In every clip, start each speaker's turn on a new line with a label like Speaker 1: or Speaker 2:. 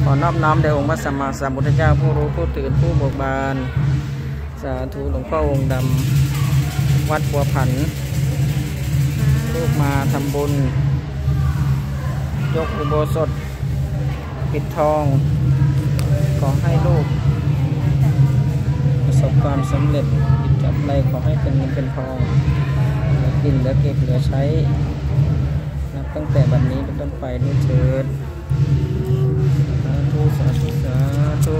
Speaker 1: ขอนอบน้อมแด่องค์พระสัมมาสัมพุทธเจ้าผู้รู้ผู้ตื่นผู้เบิกบานสาธุหลวงพ่อองค์ดำวัดบัวผันลูกมาทำบุญยกอุโบสถปิดทองขอให้ลูกประสบความสำเร็จกิจจับอะไรขอให้เป็นเงินเป็นทองเหลือกินเหลือเก็บเหลือใช้นับตั้งแต่บัดนี้เป็นต้นไปด้วยเถิดสาธุสาธุสาธุ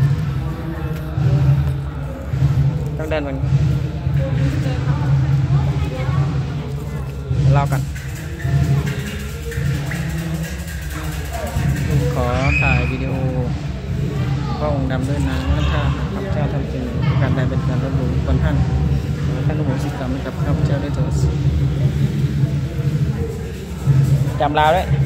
Speaker 1: ตั้งแดนมันเล่ากันขอถ่ายวิดีโอพระองค์ดำด้วยนะถ้าข้าพเจ้าทำจริงการใดเป็นการลบหลู่คนท่านท่านอโหสิกรรมให้กับข้าพเจ้าได้เถิดจำลาวด้วย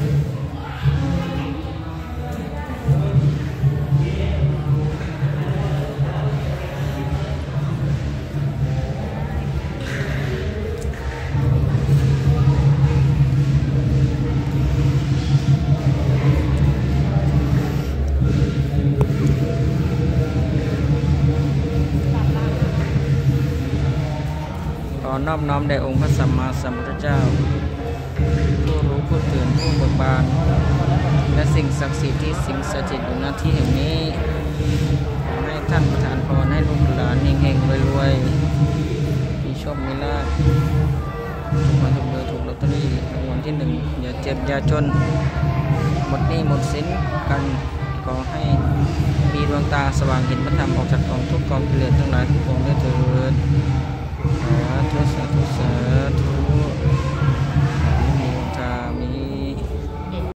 Speaker 1: ขอนอบน้อมแด่องค์พระสัมมาสัมพุทธเจ้าผู้รู้ผู้ตื่นผู้เบิกบานและสิ่งศักดิ์สิทธิ์ที่สิงสถิตอยู่ณที่แห่งนี้ขอให้ท่านประทานพรให้ลูกหลานเฮงๆรวยๆมีโชคมีลาภถูกมาถูกเบอร์ถูกลอตเตอรี่รางวัลที่หนึ่งอย่าเจ็บอย่าจนหมดหนี้หมดสินกันขอให้มีดวงตาสว่างเห็นพระธรรมออกจากกองทุกกองกิเลสทั้งหลายทุกกองได้เถิดสาธุสาธุสาธุ